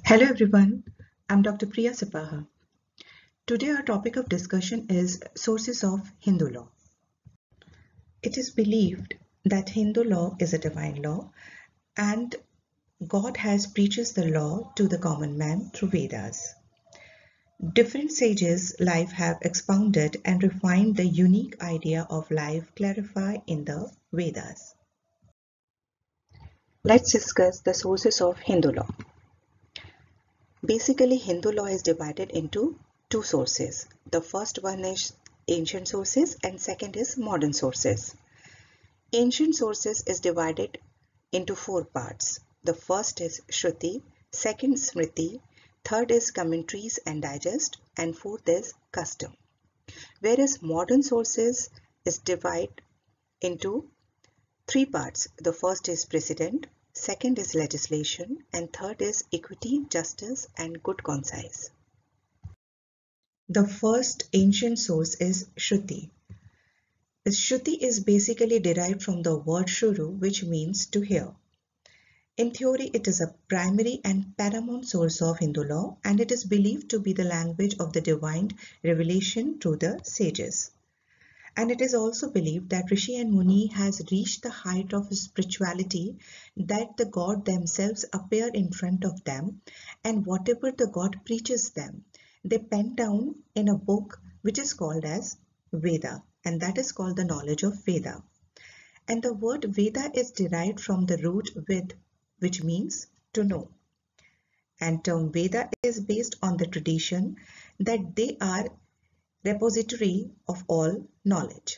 Hello everyone, I'm Dr. Priya. Today our topic of discussion is sources of Hindu law. It is believed that Hindu law is a divine law and God has preaches the law to the common man through Vedas. Different sages life have expounded and refined the unique idea of life clarified in the Vedas. Let's discuss the sources of Hindu law. Basically, Hindu law is divided into two sources. The first one is ancient sources and second is modern sources. Ancient sources is divided into four parts. The first is Shruti, second Smriti, third is commentaries and digest, and fourth is custom. Whereas modern sources is divided into three parts. The first is precedent, second is legislation, and third is equity, justice, and good conscience. The first ancient source is Shruti. Shruti is basically derived from the word Shuru, which means to hear. In theory, it is a primary and paramount source of Hindu law, and it is believed to be the language of the divine revelation to the sages. And it is also believed that Rishi and Muni has reached the height of spirituality that the God themselves appear in front of them, and whatever the God preaches them, they pen down in a book which is called as Veda, and that is called the knowledge of Veda. And the word Veda is derived from the root Ved, which means to know. And term Veda is based on the tradition that they are repository of all knowledge.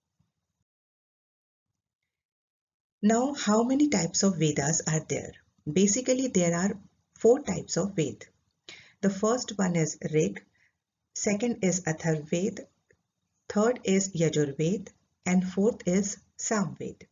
Now, how many types of Vedas are there? Basically, there are four types of Ved. The first one is Rig, second is Atharvaved, third is Yajurved, and fourth is Samved.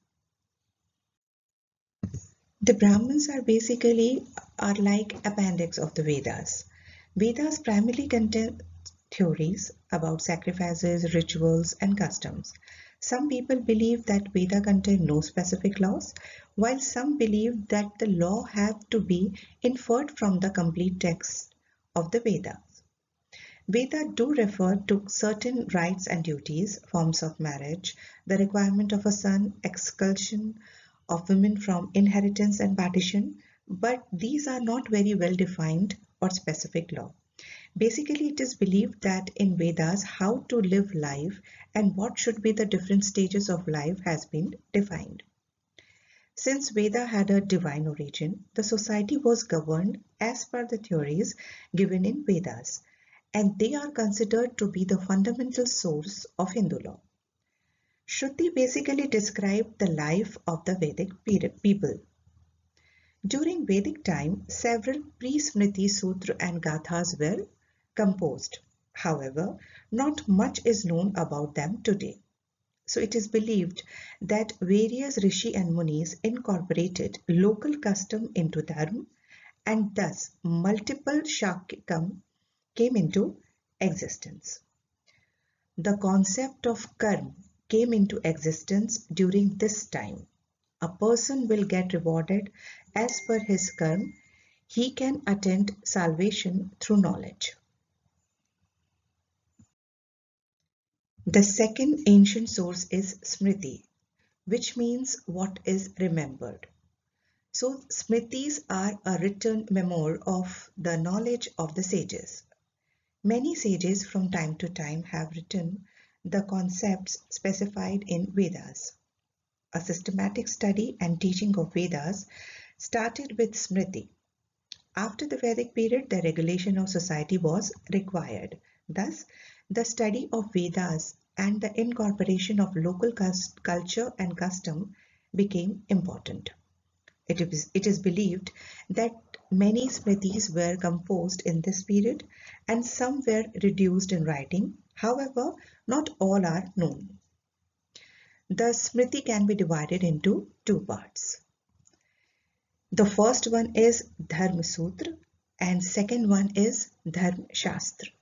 The Brahmins are like appendix of the Vedas. Vedas primarily contain theories about sacrifices, rituals, and customs. Some people believe that Veda contain no specific laws, while some believe that the law have to be inferred from the complete text of the Vedas. Veda do refer to certain rights and duties, forms of marriage, the requirement of a son, expulsion of women from inheritance and partition, but these are not very well defined or specific law. Basically, it is believed that in Vedas, how to live life and what should be the different stages of life has been defined. Since Veda had a divine origin, the society was governed as per the theories given in Vedas, and they are considered to be the fundamental source of Hindu law. Shruti basically described the life of the Vedic people. During Vedic time, several pre-Smriti Sutra and Gathas were composed. However, not much is known about them today. So it is believed that various Rishi and Munis incorporated local custom into Dharma, and thus multiple Shakam came into existence. The concept of karma came into existence during this time. A person will get rewarded as per his karma. He can attain salvation through knowledge. The second ancient source is Smriti, which means what is remembered. So Smritis are a written memoir of the knowledge of the sages. Many sages from time to time have written the concepts specified in Vedas. A systematic study and teaching of Vedas started with Smriti. After the Vedic period, the regulation of society was required. Thus, the study of Vedas and the incorporation of local culture and custom became important. It is believed that many Smritis were composed in this period and some were reduced in writing. However, not all are known. The Smriti can be divided into two parts. The first one is Dharma Sutra and second one is Dharma Shastra.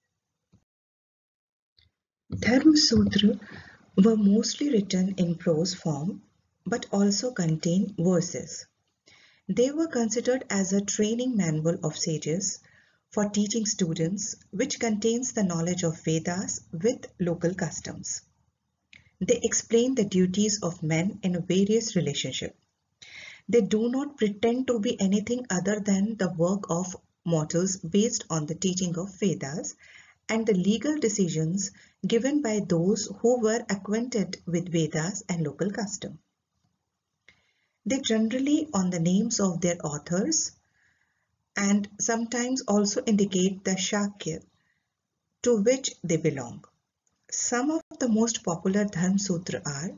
Dharma Sutra were mostly written in prose form but also contain verses. They were considered as a training manual of sages for teaching students, which contains the knowledge of Vedas with local customs. They explain the duties of men in various relationships. They do not pretend to be anything other than the work of mortals based on the teaching of Vedas and the legal decisions given by those who were acquainted with Vedas and local custom. They generally on the names of their authors and sometimes also indicate the Shakya to which they belong. Some of the most popular Dharma Sutra are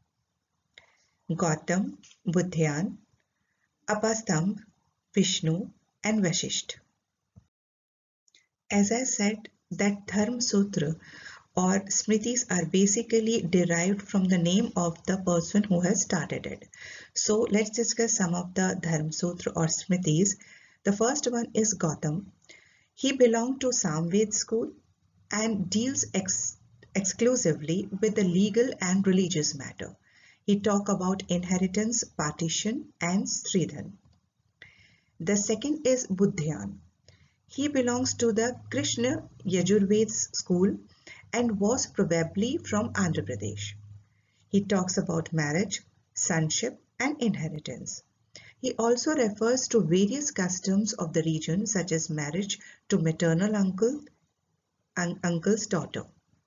Gautam, Buddhyan, Apastambh, Vishnu and Vashisht. As I said, that Dharma Sutra or Smritis are basically derived from the name of the person who has started it. So let's discuss some of the Dharma Sutra or Smritis. The first one is Gautam. He belonged to Samved school and deals exclusively with the legal and religious matter. He talks about inheritance, partition and Stridhan. The second is Buddhyan. He belongs to the Krishna Yajurveda school and was probably from Andhra Pradesh. He talks about marriage, sonship and inheritance. He also refers to various customs of the region such as marriage to maternal uncle and uncle's daughter.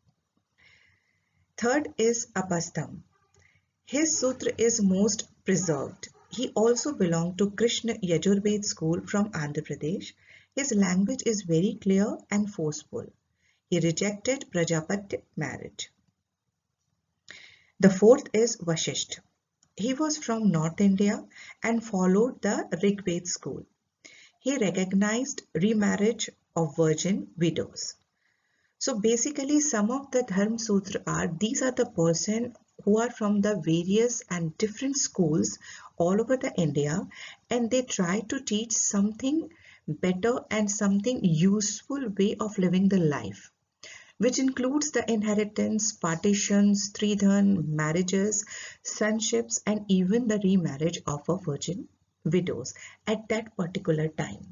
Third is Apastam. His sutra is most preserved. He also belonged to Krishna Yajurveda school from Andhra Pradesh. His language is very clear and forceful. He rejected Prajapati marriage. The fourth is Vashisht. He was from North India and followed the Rigveda school. He recognized remarriage of virgin widows. So basically some of the Dharma Sutra are, these are the person who are from the various and different schools all over the India, and they try to teach something better and something useful way of living the life, which includes the inheritance, partitions, tridhan, marriages, sonships and even the remarriage of a virgin widows at that particular time.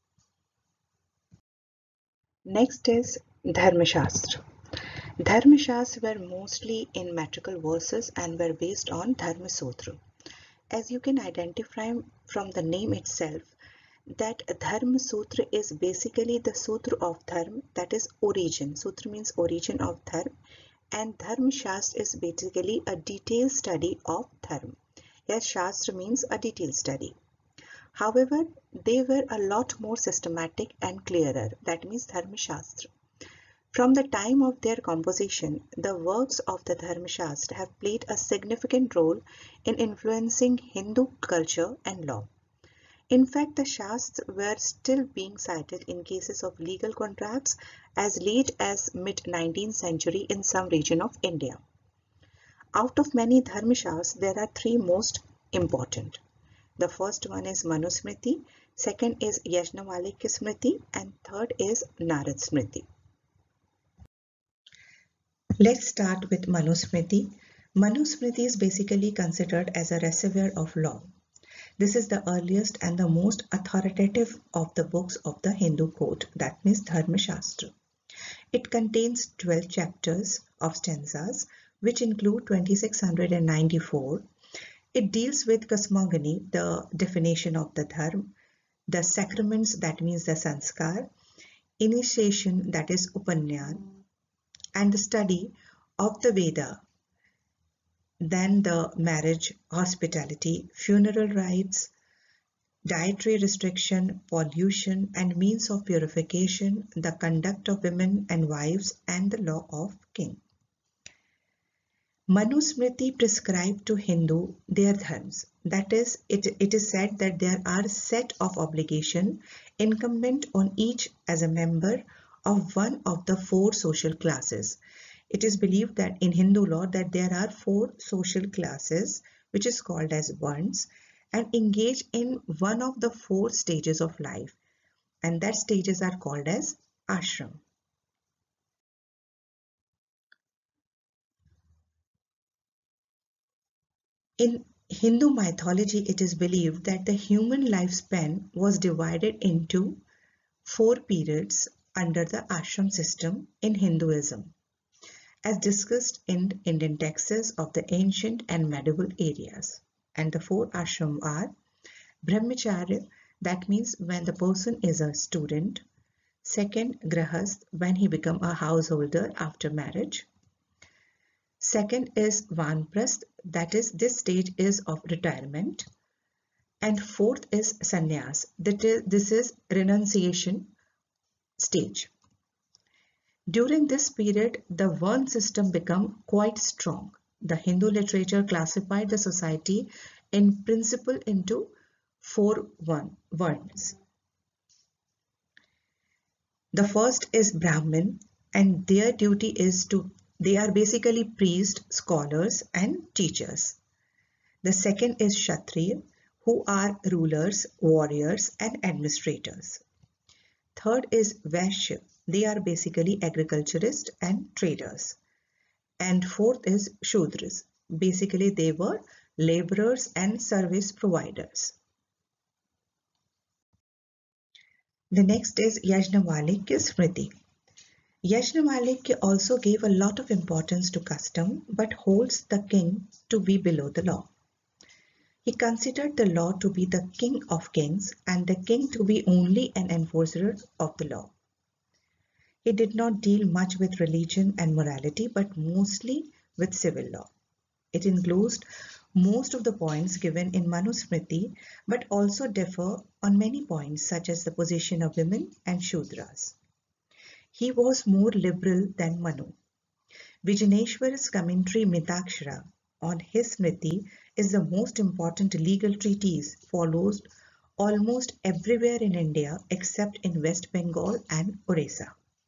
Next is Dharma Shastra. Dharma Shastras were mostly in metrical verses and were based on Dharma Sutra. As you can identify from the name itself, that Dharma Sutra is basically the Sutra of Dharma, that is origin. Sutra means origin of Dharma, and Dharma Shastra is basically a detailed study of Dharma. Yes, Shastra means a detailed study. However, they were a lot more systematic and clearer, that means Dharma Shastra. From the time of their composition, the works of the Dharma Shastra have played a significant role in influencing Hindu culture and law. In fact, the Shastras were still being cited in cases of legal contracts as late as mid-19th century in some region of India. Out of many Dharma Shastras, there are three most important. The first one is Manusmriti, second is Yajnavalkya Smriti, and third is Narad Smriti. Let's start with Manusmriti. Manusmriti is basically considered as a reservoir of law. This is the earliest and the most authoritative of the books of the Hindu code, that means Dharma Shastra. It contains 12 chapters of stanzas, which include 2694. It deals with cosmogony, the definition of the dharma, the sacraments, that means the sanskar, initiation, that is upanyan, and the study of the Veda, then the marriage, hospitality, funeral rites, dietary restriction, pollution, and means of purification, the conduct of women and wives, and the law of king. Manusmriti prescribed to Hindu their dharmas. That is, it is said that there are set of obligation incumbent on each as a member of one of the four social classes. It is believed that in Hindu law that there are four social classes which is called as varnas and engage in one of the four stages of life, and that stages are called as ashram. In Hindu mythology, it is believed that the human lifespan was divided into 4 periods under the ashram system in Hinduism, as discussed in Indian texts of the ancient and medieval areas. And the 4 ashram are Brahmacharya, that means when the person is a student. Second, Grahast, when he become a householder after marriage. Second is Vanprasth, that is this stage is of retirement. And fourth is Sannyas, this is renunciation stage. During this period, the Varn system became quite strong. The Hindu literature classified the society in principle into 4 Varns. The first is Brahmin, and their duty is they are basically priests, scholars, and teachers. The second is Kshatriya, who are rulers, warriors, and administrators. Third is Vaishya, they are basically agriculturists and traders. And fourth is Shudras, basically they were laborers and service providers. The next is Yajnavalkya Smriti. Yajnavalkya also gave a lot of importance to custom but holds the king to be below the law. He considered the law to be the king of kings and the king to be only an enforcer of the law. He did not deal much with religion and morality but mostly with civil law. It includes most of the points given in Manusmriti but also differ on many points such as the position of women and Shudras. He was more liberal than Manu. Vijaneshwara's commentary Mitakshara on his Smriti is the most important legal treatise followed almost everywhere in India except in West Bengal and Orissa.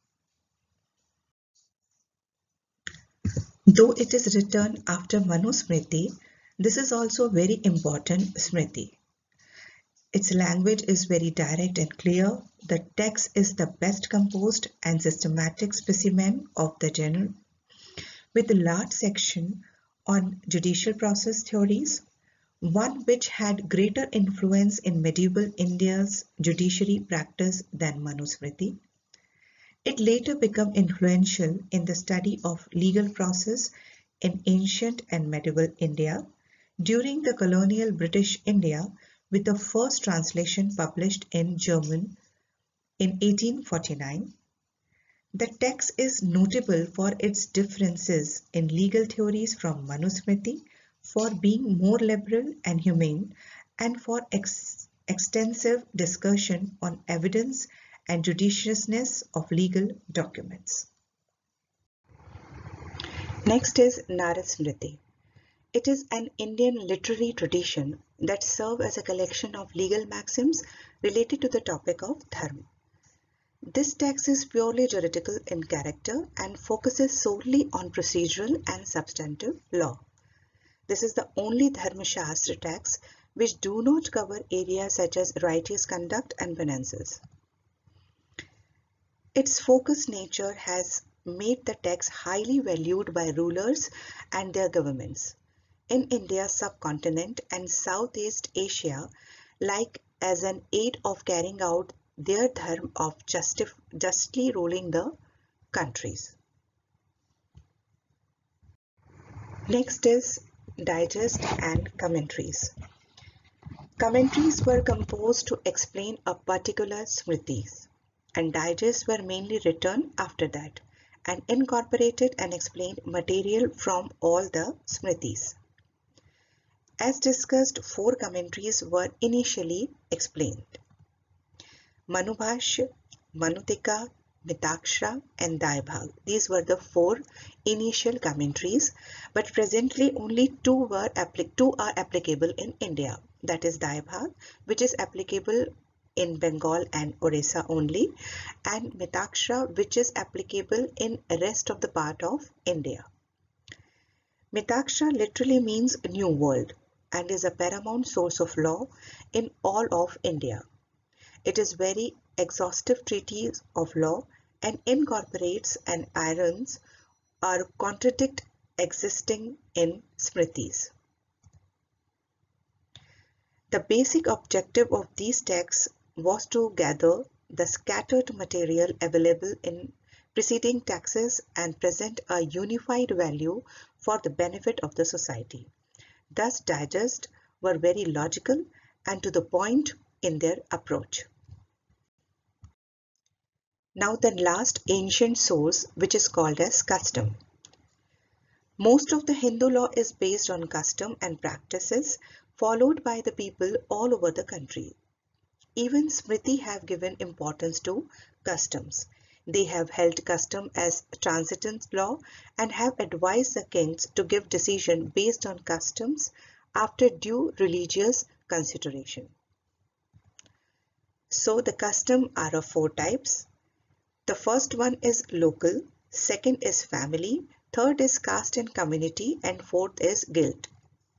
Though it is written after Manusmriti, this is also a very important Smriti. Its language is very direct and clear. The text is the best composed and systematic specimen of the genre, with a large section on judicial process theories, one which had greater influence in medieval India's judiciary practice than Manusmriti. It later became influential in the study of legal process in ancient and medieval India during the colonial British India, with the first translation published in German in 1849. The text is notable for its differences in legal theories from Manusmriti, for being more liberal and humane, and for extensive discussion on evidence and judiciousness of legal documents. Next is Narad Smriti. It is an Indian literary tradition that serves as a collection of legal maxims related to the topic of dharma. This text is purely juridical in character and focuses solely on procedural and substantive law. This is the only Dharma Shastra text which do not cover areas such as righteous conduct and penances. Its focused nature has made the text highly valued by rulers and their governments in India's subcontinent and Southeast Asia, like as an aid of carrying out their dharma of justly ruling the countries. Next is digest and commentaries. Commentaries were composed to explain a particular smritis, and digests were mainly written after that and incorporated and explained material from all the smritis. As discussed, 4 commentaries were initially explained: Manubhashya, Manutika, Mitakshara and Daibhag. These were the 4 initial commentaries, but presently only 2 are applicable in India. That is Daibhag, which is applicable in Bengal and Orissa only, and Mitakshara, which is applicable in rest of the part of India. Mitakshara literally means New World and is a paramount source of law in all of India. It is very exhaustive treatise of law and incorporates and irons or contradict existing in smritis. The basic objective of these texts was to gather the scattered material available in preceding texts and present a unified value for the benefit of the society. Thus, digests were very logical and to the point in their approach. Now the last ancient source, which is called as custom. Most of the Hindu law is based on custom and practices followed by the people all over the country. Even Smriti have given importance to customs. They have held custom as transitant law and have advised the kings to give decision based on customs after due religious consideration. So the custom are of four types. The first one is local, second is family, third is caste and community, and fourth is guild.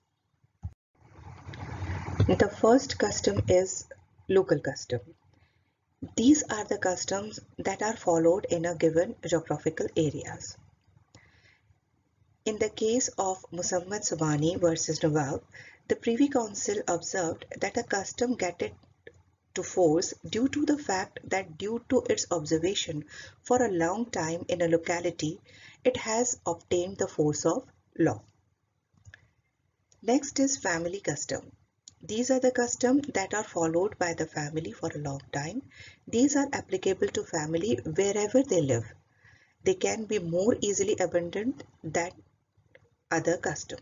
The first custom is local custom. These are the customs that are followed in a given geographical areas. In the case of Musammad Subani versus Nawab, the Privy Council observed that a custom gained to force due to the fact that due to its observation for a long time in a locality, it has obtained the force of law. Next is family custom. These are the customs that are followed by the family for a long time. These are applicable to family wherever they live. They can be more easily abandoned than other custom.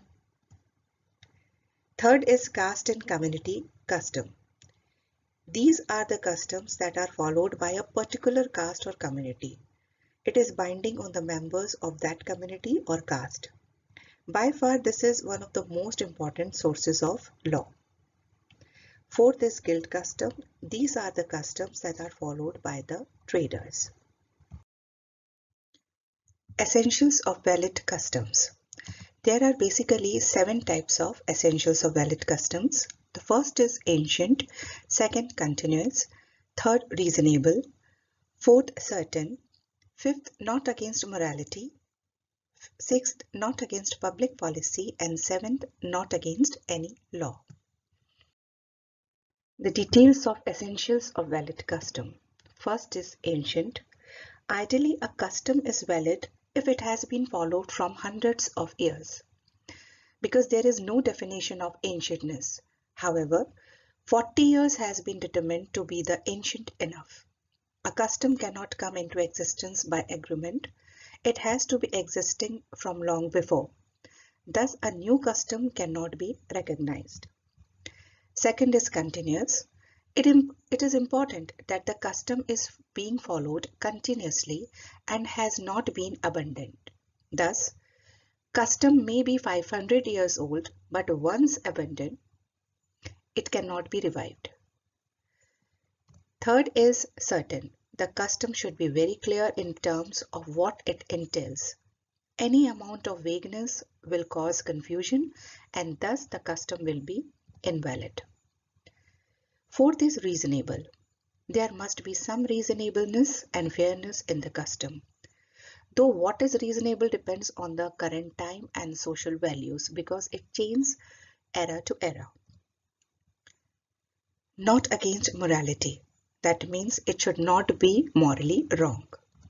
Third is caste and community custom. These are the customs that are followed by a particular caste or community. It is binding on the members of that community or caste. By far, this is one of the most important sources of law. Fourth is guild custom. These are the customs that are followed by the traders. Essentials of valid customs. There are basically 7 types of essentials of valid customs. The first is ancient, second continuous, third reasonable, fourth certain, fifth not against morality, sixth not against public policy, and seventh not against any law. The details of essentials of valid custom. First is ancient. Ideally, a custom is valid if it has been followed from hundreds of years, because there is no definition of ancientness. However, 40 years has been determined to be the ancient enough. A custom cannot come into existence by agreement. It has to be existing from long before. Thus, a new custom cannot be recognized. Second is continuous. It is important that the custom is being followed continuously and has not been abandoned. Thus, custom may be 500 years old, but once abandoned, it cannot be revived. Third is certain. The custom should be very clear in terms of what it entails. Any amount of vagueness will cause confusion and thus the custom will be invalid. Fourth is reasonable. There must be some reasonableness and fairness in the custom. Though what is reasonable depends on the current time and social values because it changes era to era. Not against morality. That means it should not be morally wrong.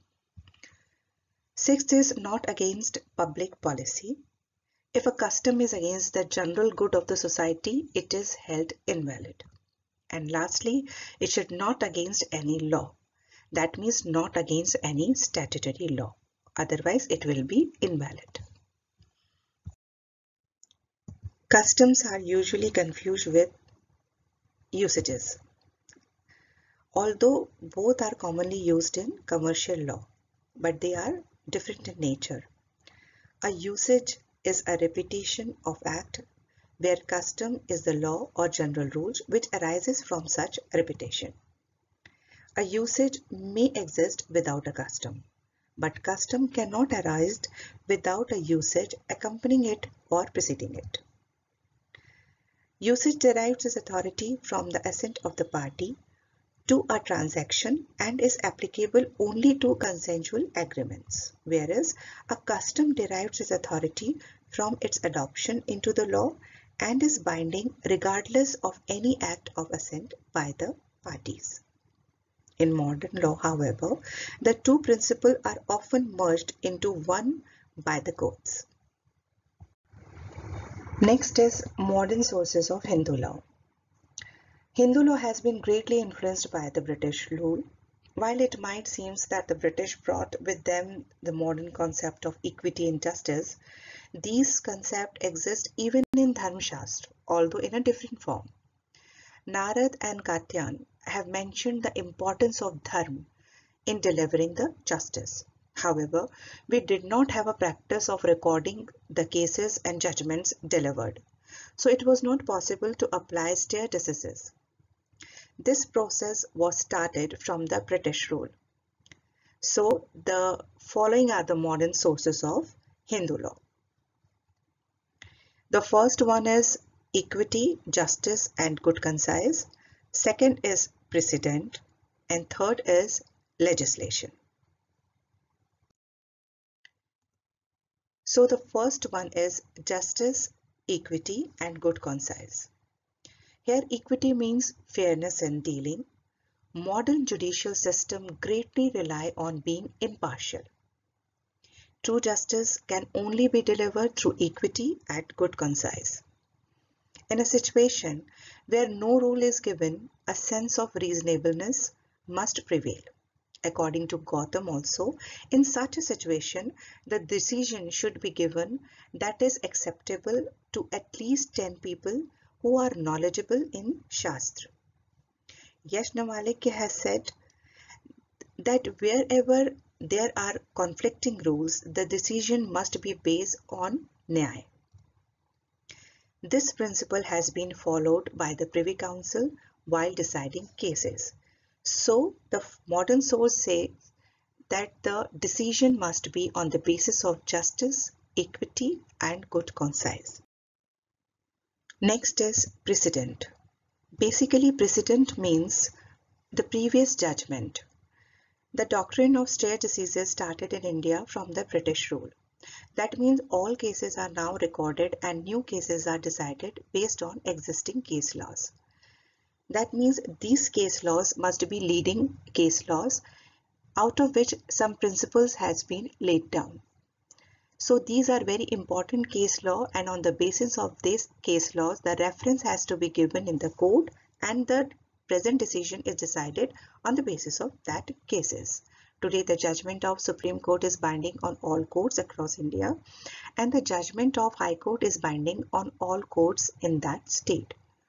Sixth is not against public policy. If a custom is against the general good of the society, it is held invalid. And lastly, it should not against any law. That means not against any statutory law. Otherwise, it will be invalid. Customs are usually confused with usages, although both are commonly used in commercial law, but they are different in nature. A usage is a repetition of act where custom is the law or general rules which arises from such repetition. A usage may exist without a custom, but custom cannot arise without a usage accompanying it or preceding it. Usage derives its authority from the assent of the party to a transaction and is applicable only to consensual agreements, whereas a custom derives its authority from its adoption into the law and is binding regardless of any act of assent by the parties. In modern law, however, the two principles are often merged into one by the courts. Next is modern sources of Hindu law. Hindu law has been greatly influenced by the British rule. While it might seem that the British brought with them the modern concept of equity and justice, these concepts exist even in Dharma Shastra, although in a different form. Narad and Katyan have mentioned the importance of dharma in delivering the justice. However, we did not have a practice of recording the cases and judgments delivered, so it was not possible to apply stare decisis. This process was started from the British rule. So the following are the modern sources of Hindu law. The first one is equity, justice and good conscience. Second is precedent, and third is legislation. So the first one is justice, equity and good conscience. Here equity means fairness in dealing. Modern judicial system greatly rely on being impartial. True justice can only be delivered through equity and good conscience. In a situation where no rule is given, a sense of reasonableness must prevail. According to Gautam also, in such a situation, the decision should be given that is acceptable to at least 10 people who are knowledgeable in Shastra. Yash Navalekya has said that wherever there are conflicting rules, the decision must be based on Nyaya. This principle has been followed by the Privy Council while deciding cases. So the modern source says that the decision must be on the basis of justice, equity and good conscience. Next is precedent. Basically, precedent means the previous judgment. The doctrine of stare decisis started in India from the British rule. That means all cases are now recorded and new cases are decided based on existing case laws. That means these case laws must be leading case laws, out of which some principles has been laid down. So these are very important case law, and on the basis of these case laws, the reference has to be given in the court and the present decision is decided on the basis of that cases. Today, the judgment of Supreme Court is binding on all courts across India, and the judgment of High Court is binding on all courts in that state.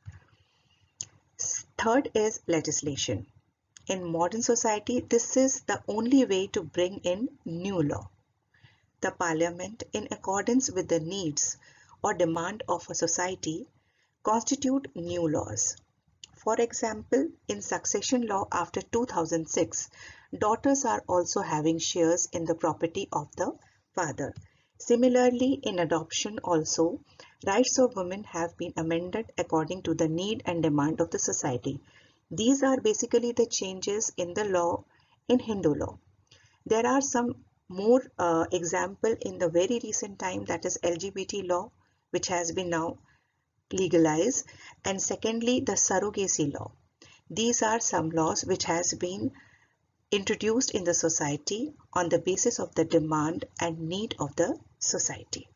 Third is legislation. In modern society, this is the only way to bring in new law. The Parliament, in accordance with the needs or demand of a society, constitute new laws. For example, in succession law after 2006, daughters are also having shares in the property of the father. Similarly, in adoption also, rights of women have been amended according to the need and demand of the society. These are basically the changes in the law in Hindu law. There are some more example in the very recent time, that is LGBT law, which has been now legalized, and secondly the surrogacy law. These are some laws which has been introduced in the society on the basis of the demand and need of the society.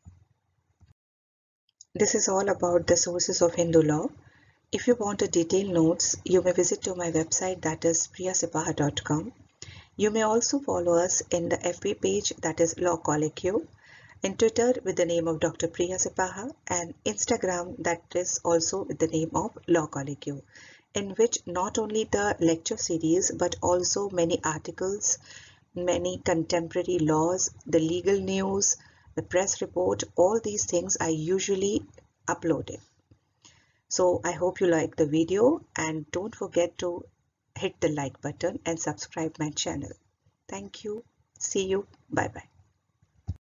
This is all about the sources of Hindu law. If you want a detailed notes, you may visit to my website, that is priyasepaha.com. You may also follow us in the FB page, that is Law Colloquy, in Twitter with the name of Dr. Priya Sepaha, and Instagram, that is also with the name of Law Colloquy, in which not only the lecture series but also many articles, many contemporary laws, the legal news, the press report, all these things are usually uploaded. So I hope you like the video, and don't forget to hit the like button and subscribe my channel. Thank you. See you. Bye bye.